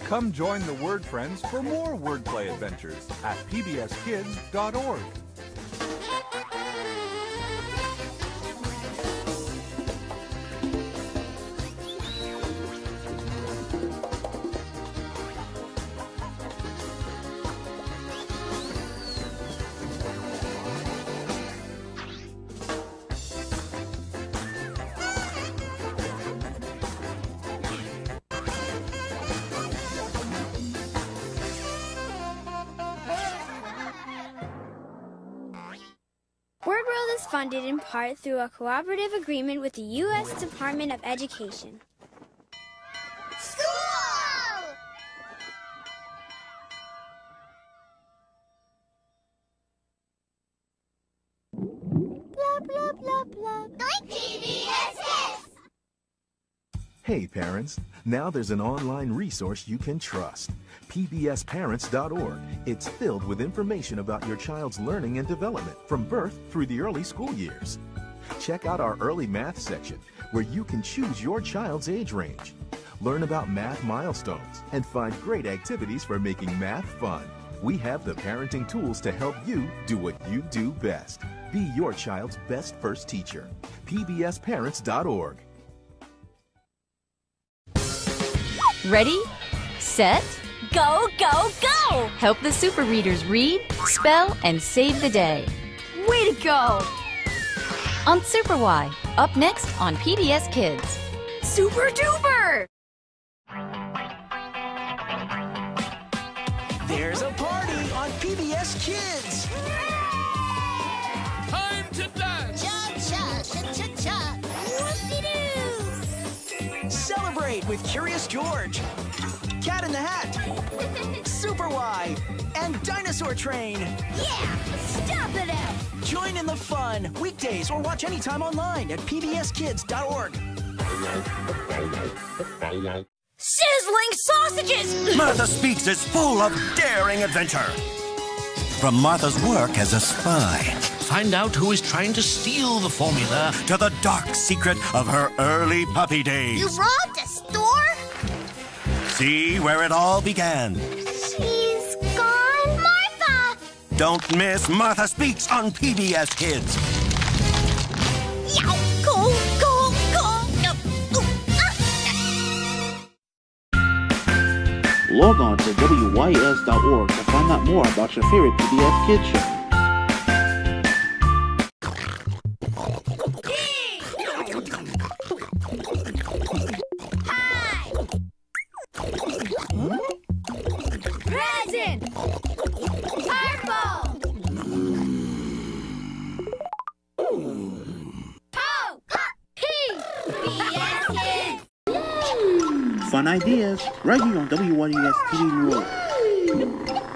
Come join the Word Friends for more wordplay adventures at pbskids.org. Word World is funded in part through a cooperative agreement with the U.S. Department of Education. School! Blah, blah, blah, blah. PBS Kids! Hey parents, now there's an online resource you can trust. PBSparents.org. It's filled with information about your child's learning and development from birth through the early school years. Check out our early math section where you can choose your child's age range. Learn about math milestones and find great activities for making math fun. We have the parenting tools to help you do what you do best. Be your child's best first teacher. PBSparents.org. Ready, set, go, go, go! Help the super readers read, spell, and save the day. Way to go! On Super Y, up next on PBS Kids. Super duper! There's a party on PBS Kids! Time to dance! Cha-cha, cha-cha-cha. Whoop-de-doo! Celebrate with Curious George, Cat in the Hat, Super Y, and Dinosaur Train. Yeah! Stop it out! Join in the fun, weekdays, or watch anytime online at pbskids.org. Sizzling sausages! Martha Speaks is full of daring adventure. From Martha's work as a spy Find out who is trying to steal the formula. to the dark secret of her early puppy days. You robbed a store? See where it all began. She's gone. Martha! Don't miss Martha Speaks on PBS Kids. Yow! Go, go, go! Log on to WYES.org to find out more about your favorite PBS Kids show. Present! Purple! Oh! PBS Kids! Fun ideas right here on WYES TV New York.